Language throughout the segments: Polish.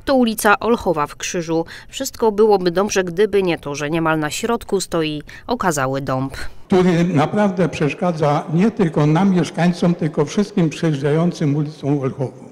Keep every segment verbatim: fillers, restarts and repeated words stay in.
To ulica Olchowa w Krzyżu. Wszystko byłoby dobrze, gdyby nie to, że niemal na środku stoi okazały dąb, który naprawdę przeszkadza nie tylko nam, mieszkańcom, tylko wszystkim przejeżdżającym ulicą Olchową.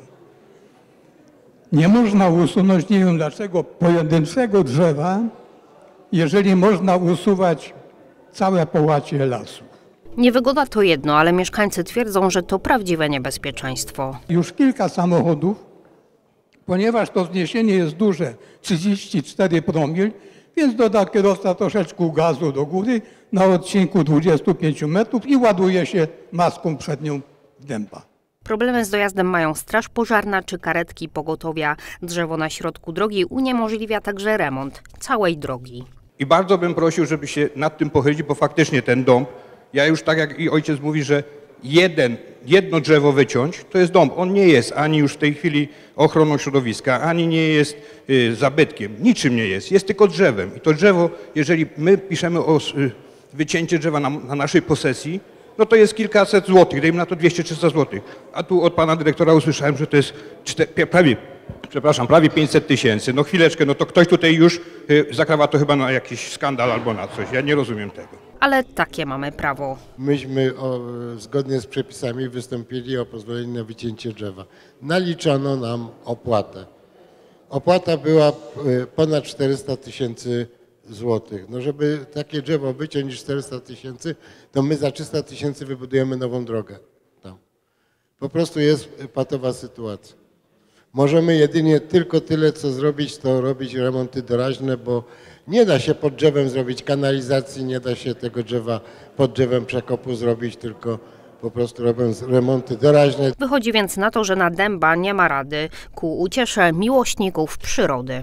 Nie można usunąć, nie wiem dlaczego, pojedynczego drzewa, jeżeli można usuwać całe połacie lasu. Niewygoda to jedno, ale mieszkańcy twierdzą, że to prawdziwe niebezpieczeństwo. Już kilka samochodów, ponieważ to zniesienie jest duże, trzydzieści cztery promil, więc doda kierowca troszeczkę gazu do góry na odcinku dwudziestu pięciu metrów i ładuje się maską przednią w dęba. Problemy z dojazdem mają straż pożarna czy karetki pogotowia. Drzewo na środku drogi uniemożliwia także remont całej drogi. I bardzo bym prosił, żeby się nad tym pochylić, bo faktycznie ten dąb, ja już tak jak i ojciec mówi, że jeden, jedno drzewo wyciąć, to jest dąb. On nie jest ani już w tej chwili ochroną środowiska, ani nie jest y, zabytkiem, niczym nie jest, jest tylko drzewem. I to drzewo, jeżeli my piszemy o y, wycięcie drzewa na, na naszej posesji, no to jest kilkaset złotych, dajmy na to dwieście trzysta złotych. A tu od pana dyrektora usłyszałem, że to jest cztery, prawie, przepraszam, prawie pięćset tysięcy. No chwileczkę, no to ktoś tutaj już y, zakrawa to chyba na jakiś skandal albo na coś. Ja nie rozumiem tego. Ale takie mamy prawo. Myśmy o, zgodnie z przepisami wystąpili o pozwolenie na wycięcie drzewa. Naliczono nam opłatę. Opłata była ponad czterysta tysięcy złotych. No żeby takie drzewo wyciąć czterysta tysięcy, to my za trzysta tysięcy wybudujemy nową drogę tam. Po prostu jest patowa sytuacja. Możemy jedynie tylko tyle, co zrobić, to robić remonty doraźne, bo nie da się pod drzewem zrobić kanalizacji, nie da się tego drzewa pod drzewem przekopu zrobić, tylko po prostu robią remonty doraźne. Wychodzi więc na to, że na dęba nie ma rady, ku uciesze miłośników przyrody.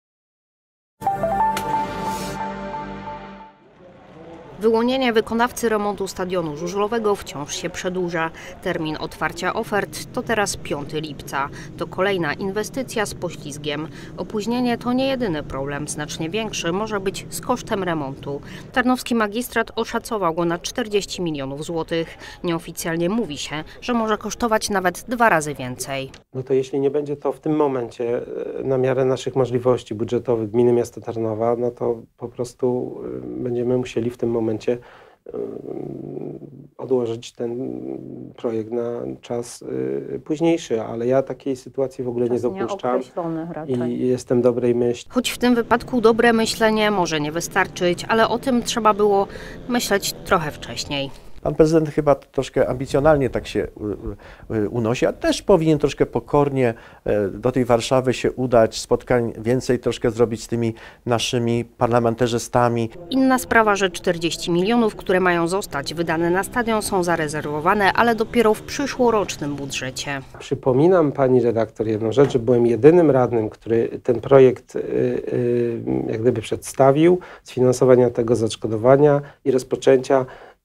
Wyłonienie wykonawcy remontu stadionu żużlowego wciąż się przedłuża. Termin otwarcia ofert to teraz piątego lipca. To kolejna inwestycja z poślizgiem. Opóźnienie to nie jedyny problem. Znacznie większy może być z kosztem remontu. Tarnowski magistrat oszacował go na czterdzieści milionów złotych. Nieoficjalnie mówi się, że może kosztować nawet dwa razy więcej. No to jeśli nie będzie to w tym momencie na miarę naszych możliwości budżetowych gminy miasta Tarnowa, no to po prostu będziemy musieli w tym momencie odłożyć ten projekt na czas późniejszy, ale ja takiej sytuacji w ogóle nie dopuszczam i jestem dobrej myśli. Choć w tym wypadku dobre myślenie może nie wystarczyć, ale o tym trzeba było myśleć trochę wcześniej. Pan prezydent chyba troszkę ambicjonalnie tak się unosi, a też powinien troszkę pokornie do tej Warszawy się udać, spotkań więcej troszkę zrobić z tymi naszymi parlamentarzystami. Inna sprawa, że czterdzieści milionów, które mają zostać wydane na stadion, są zarezerwowane, ale dopiero w przyszłorocznym budżecie. Przypominam pani redaktor jedną rzecz, że byłem jedynym radnym, który ten projekt jak gdyby przedstawił, sfinansowania tego zaodszkodowania i rozpoczęcia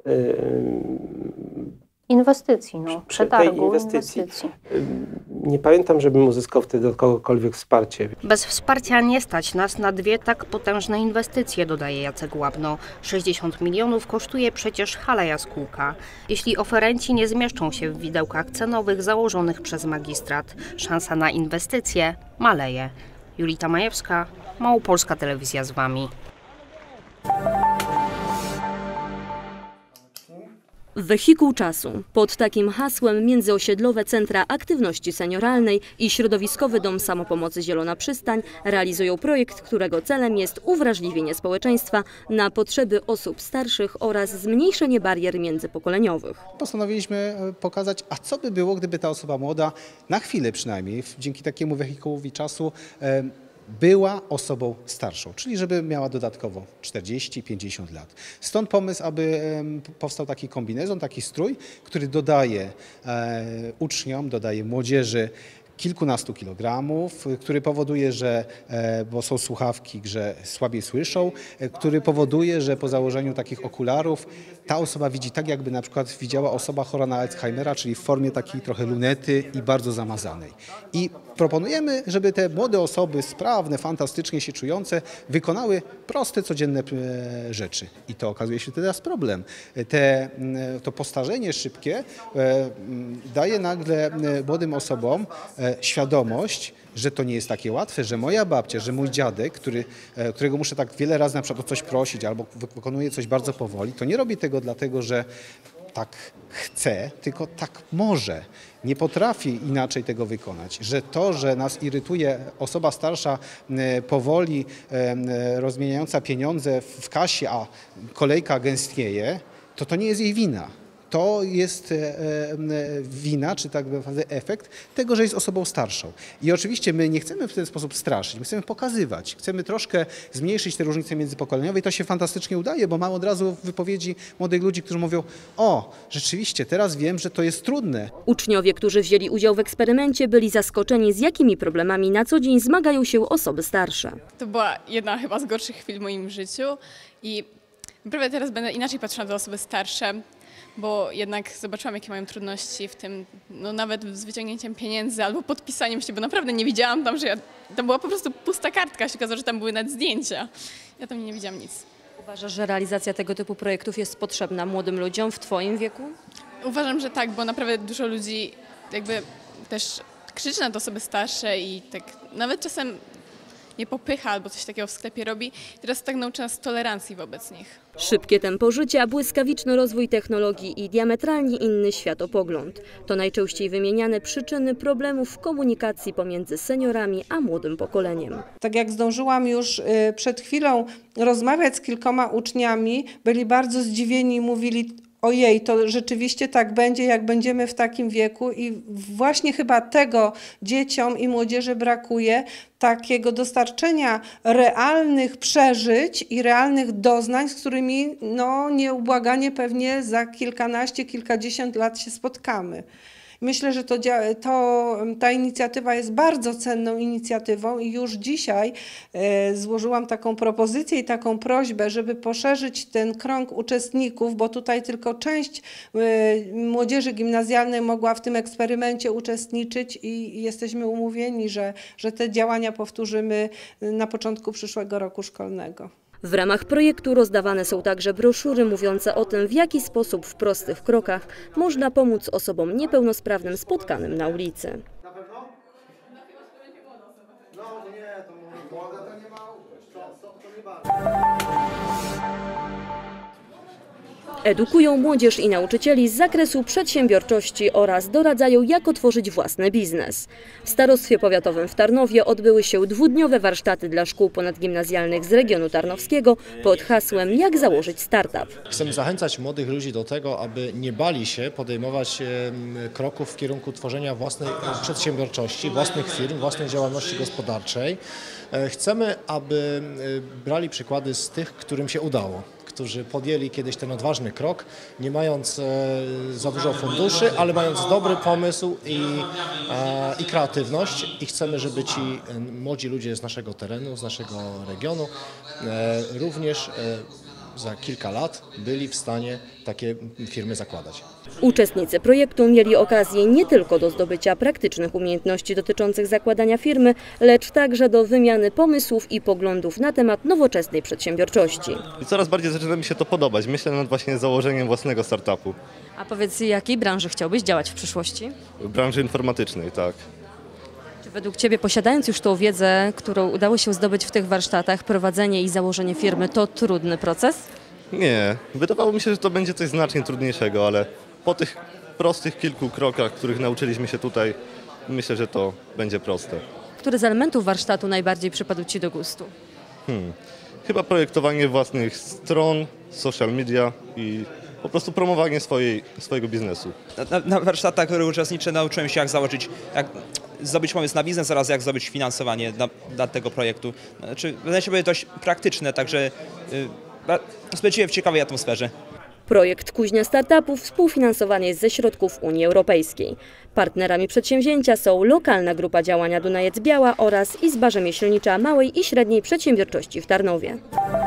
Inwestycji, no, przetargu inwestycji. inwestycji. Nie pamiętam, żebym uzyskał wtedy od kogokolwiek wsparcie. Bez wsparcia nie stać nas na dwie tak potężne inwestycje, dodaje Jacek Łabno. sześćdziesiąt milionów kosztuje przecież hala Jaskółka. Jeśli oferenci nie zmieszczą się w widełkach cenowych założonych przez magistrat, szansa na inwestycje maleje. Julita Majewska, Małopolska Telewizja z Wami. Wehikuł czasu. Pod takim hasłem międzyosiedlowe centra aktywności senioralnej i środowiskowy dom samopomocy Zielona Przystań realizują projekt, którego celem jest uwrażliwienie społeczeństwa na potrzeby osób starszych oraz zmniejszenie barier międzypokoleniowych. Postanowiliśmy pokazać, a co by było, gdyby ta osoba młoda, na chwilę przynajmniej, dzięki takiemu wehikułowi czasu, była osobą starszą, czyli żeby miała dodatkowo czterdzieści pięćdziesiąt lat. Stąd pomysł, aby powstał taki kombinezon, taki strój, który dodaje uczniom, dodaje młodzieży kilkunastu kilogramów, który powoduje, że, bo są słuchawki, że słabiej słyszą, który powoduje, że po założeniu takich okularów ta osoba widzi tak, jakby na przykład widziała osoba chora na Alzheimera, czyli w formie takiej trochę lunety i bardzo zamazanej. I proponujemy, żeby te młode osoby, sprawne, fantastycznie się czujące, wykonały proste, codzienne rzeczy. I to okazuje się teraz problem. Te, to postarzenie szybkie daje nagle młodym osobom świadomość, że to nie jest takie łatwe, że moja babcia, że mój dziadek, który, którego muszę tak wiele razy na przykład o coś prosić albo wykonuje coś bardzo powoli, to nie robi tego dlatego, że tak chce, tylko tak może. Nie potrafi inaczej tego wykonać. Że to, że nas irytuje osoba starsza powoli rozmieniająca pieniądze w kasie, a kolejka gęstnieje, to to nie jest jej wina. To jest wina, czy tak naprawdę efekt tego, że jest osobą starszą. I oczywiście my nie chcemy w ten sposób straszyć, my chcemy pokazywać, chcemy troszkę zmniejszyć te różnice międzypokoleniowe i to się fantastycznie udaje, bo mam od razu wypowiedzi młodych ludzi, którzy mówią: o, rzeczywiście, teraz wiem, że to jest trudne. Uczniowie, którzy wzięli udział w eksperymencie, byli zaskoczeni, z jakimi problemami na co dzień zmagają się osoby starsze. To była jedna chyba z gorszych chwil w moim życiu i naprawdę teraz będę inaczej patrzyła na osoby starsze, bo jednak zobaczyłam, jakie mają trudności w tym, no nawet z wyciągnięciem pieniędzy albo podpisaniem się, bo naprawdę nie widziałam tam, że ja, tam była po prostu pusta kartka, się okazało, że tam były nawet zdjęcia. Ja tam nie widziałam nic. Uważasz, że realizacja tego typu projektów jest potrzebna młodym ludziom w Twoim wieku? Uważam, że tak, bo naprawdę dużo ludzi jakby też krzyczy na te osoby starsze i tak nawet czasem nie popycha albo coś takiego w sklepie robi. Teraz tak nauczy nas tolerancji wobec nich. Szybkie tempo życia, błyskawiczny rozwój technologii i diametralnie inny światopogląd to najczęściej wymieniane przyczyny problemów w komunikacji pomiędzy seniorami a młodym pokoleniem. Tak jak zdążyłam już przed chwilą rozmawiać z kilkoma uczniami, byli bardzo zdziwieni i mówili: ojej, to rzeczywiście tak będzie, jak będziemy w takim wieku i właśnie chyba tego dzieciom i młodzieży brakuje, takiego dostarczenia realnych przeżyć i realnych doznań, z którymi no, nieubłaganie pewnie za kilkanaście, kilkadziesiąt lat się spotkamy. Myślę, że to, to, ta inicjatywa jest bardzo cenną inicjatywą i już dzisiaj e, złożyłam taką propozycję i taką prośbę, żeby poszerzyć ten krąg uczestników, bo tutaj tylko część e, młodzieży gimnazjalnej mogła w tym eksperymencie uczestniczyć i, i jesteśmy umówieni, że, że te działania powtórzymy na początku przyszłego roku szkolnego. W ramach projektu rozdawane są także broszury mówiące o tym, w jaki sposób w prostych krokach można pomóc osobom niepełnosprawnym spotkanym na ulicy. Edukują młodzież i nauczycieli z zakresu przedsiębiorczości oraz doradzają, jak otworzyć własny biznes. W Starostwie Powiatowym w Tarnowie odbyły się dwudniowe warsztaty dla szkół ponadgimnazjalnych z regionu tarnowskiego pod hasłem „Jak założyć startup”. Chcemy zachęcać młodych ludzi do tego, aby nie bali się podejmować kroków w kierunku tworzenia własnej przedsiębiorczości, własnych firm, własnej działalności gospodarczej. Chcemy, aby brali przykłady z tych, którym się udało, którzy podjęli kiedyś ten odważny krok, nie mając za dużo funduszy, ale mając dobry pomysł i, i kreatywność. I chcemy, żeby ci młodzi ludzie z naszego terenu, z naszego regionu również za kilka lat byli w stanie takie firmy zakładać. Uczestnicy projektu mieli okazję nie tylko do zdobycia praktycznych umiejętności dotyczących zakładania firmy, lecz także do wymiany pomysłów i poglądów na temat nowoczesnej przedsiębiorczości. I coraz bardziej zaczyna mi się to podobać. Myślę nad właśnie założeniem własnego startupu. A powiedz, jakiej branży chciałbyś działać w przyszłości? W branży informatycznej, tak. Czy według Ciebie, posiadając już tą wiedzę, którą udało się zdobyć w tych warsztatach, prowadzenie i założenie firmy to trudny proces? Nie. Wydawało mi się, że to będzie coś znacznie trudniejszego, ale po tych prostych kilku krokach, których nauczyliśmy się tutaj, myślę, że to będzie proste. Który z elementów warsztatu najbardziej przypadł Ci do gustu? Hmm. Chyba projektowanie własnych stron, social media i po prostu promowanie swojej, swojego biznesu. Na, na warsztatach, które uczestniczę, nauczyłem się, jak założyć, jak zdobyć pomysł na biznes oraz jak zdobyć finansowanie dla, dla tego projektu. Znaczy, wydaje się, że to dość praktyczne, także y, spędziłem w ciekawej atmosferze. Projekt Kuźnia Startupów współfinansowany jest ze środków Unii Europejskiej. Partnerami przedsięwzięcia są lokalna grupa działania Dunajec-Biała oraz Izba Rzemieślnicza Małej i Średniej Przedsiębiorczości w Tarnowie.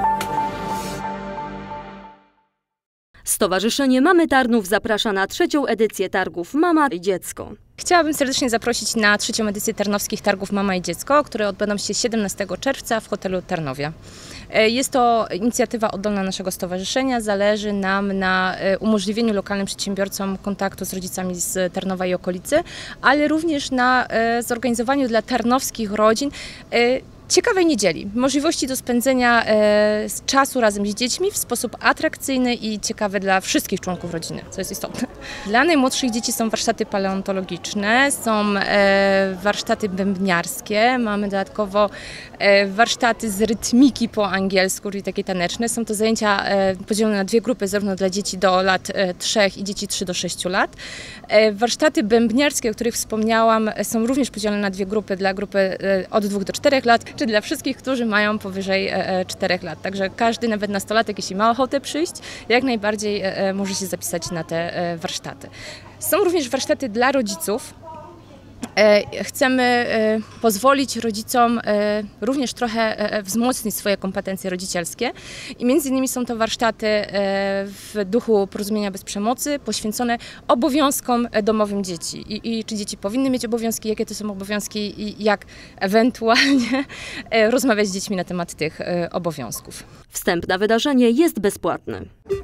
Stowarzyszenie Mamy Tarnów zaprasza na trzecią edycję targów Mama i Dziecko. Chciałabym serdecznie zaprosić na trzecią edycję Tarnowskich Targów Mama i Dziecko, które odbędą się siedemnastego czerwca w hotelu Tarnowie. Jest to inicjatywa oddolna naszego stowarzyszenia. Zależy nam na umożliwieniu lokalnym przedsiębiorcom kontaktu z rodzicami z Tarnowa i okolicy, ale również na zorganizowaniu dla tarnowskich rodzin ciekawej niedzieli, możliwości do spędzenia e, czasu razem z dziećmi w sposób atrakcyjny i ciekawy dla wszystkich członków rodziny, co jest istotne. Dla najmłodszych dzieci są warsztaty paleontologiczne, są e, warsztaty bębniarskie, mamy dodatkowo e, warsztaty z rytmiki po angielsku, czyli takie taneczne. Są to zajęcia e, podzielone na dwie grupy, zarówno dla dzieci do lat e, trzech i dzieci trzy do sześciu lat. E, warsztaty bębniarskie, o których wspomniałam, są również podzielone na dwie grupy, dla grupy e, od dwóch do czterech lat, czy dla wszystkich, którzy mają powyżej czterech lat. Także każdy, nawet nastolatek, jeśli ma ochotę przyjść, jak najbardziej może się zapisać na te warsztaty. Są również warsztaty dla rodziców. Chcemy pozwolić rodzicom również trochę wzmocnić swoje kompetencje rodzicielskie i między innymi są to warsztaty w duchu Porozumienia bez przemocy poświęcone obowiązkom domowym dzieci. I, i czy dzieci powinny mieć obowiązki, jakie to są obowiązki i jak ewentualnie rozmawiać z dziećmi na temat tych obowiązków. Wstęp na wydarzenie jest bezpłatny.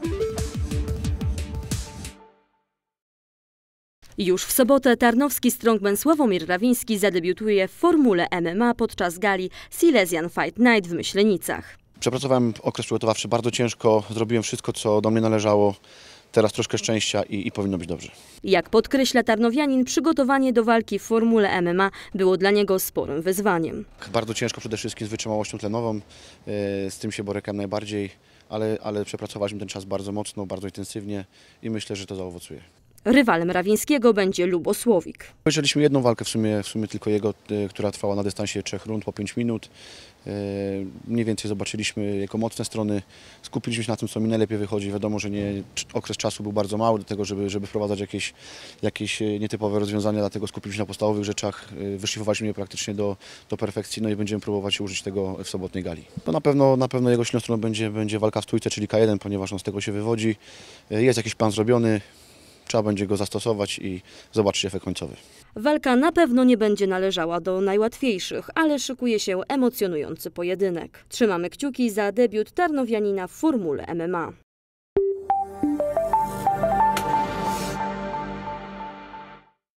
Już w sobotę tarnowski strongman Sławomir Rawiński zadebiutuje w formule M M A podczas gali Silesian Fight Night w Myślenicach. Przepracowałem okres przygotowawczy bardzo ciężko, zrobiłem wszystko, co do mnie należało. Teraz troszkę szczęścia i, i powinno być dobrze. Jak podkreśla tarnowianin, przygotowanie do walki w formule M M A było dla niego sporym wyzwaniem. Bardzo ciężko przede wszystkim z wytrzymałością tlenową, z tym się borykam najbardziej, ale, ale przepracowaliśmy ten czas bardzo mocno, bardzo intensywnie i myślę, że to zaowocuje. Rywalem Rawińskiego będzie Lubosłowik. Obejrzeliśmy jedną walkę, w sumie, w sumie tylko jego, która trwała na dystansie trzech rund po pięć minut. Mniej więcej zobaczyliśmy jego mocne strony, skupiliśmy się na tym, co mi najlepiej wychodzi. Wiadomo, że nie, okres czasu był bardzo mały do tego, żeby, żeby wprowadzać jakieś, jakieś nietypowe rozwiązania, dlatego skupiliśmy się na podstawowych rzeczach, wyszlifowaliśmy je praktycznie do, do perfekcji, no i będziemy próbować użyć tego w sobotniej gali. No na pewno, na pewno jego silną stroną będzie, będzie walka w stójce, czyli K jeden, ponieważ on z tego się wywodzi. Jest jakiś plan zrobiony. Trzeba będzie go zastosować i zobaczyć efekt końcowy. Walka na pewno nie będzie należała do najłatwiejszych, ale szykuje się emocjonujący pojedynek. Trzymamy kciuki za debiut tarnowianina w formule M M A.